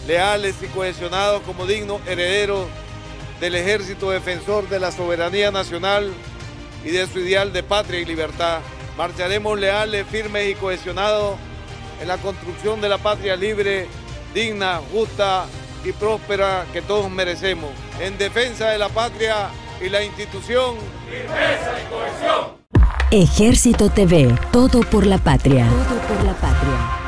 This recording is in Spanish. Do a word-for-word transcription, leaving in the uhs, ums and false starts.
leales y cohesionados como dignos herederos del ejército defensor de la soberanía nacional y de su ideal de patria y libertad. Marcharemos leales, firmes y cohesionados en la construcción de la patria libre, digna, justa y próspera que todos merecemos. En defensa de la patria y la institución. ¡Firmeza y cohesión! Ejército T V, todo por la patria. Todo por la patria.